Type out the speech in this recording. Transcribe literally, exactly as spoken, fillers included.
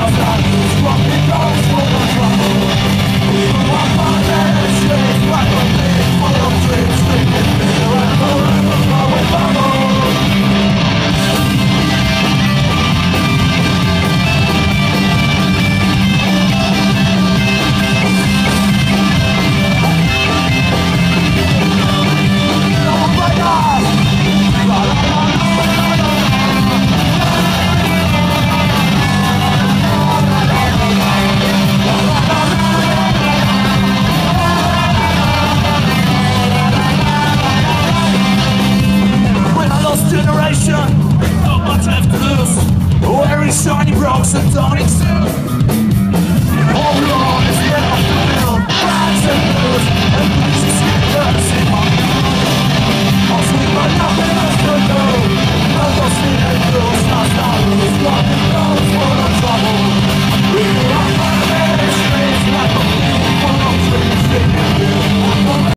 Shiny broncs and tonic suit. All along is the afternoon, rags and blues, and bleaching skin cuts in my mouth. I'll sleep but nothing else to do. I'll go sleep and blues, not stop, lose, walking close.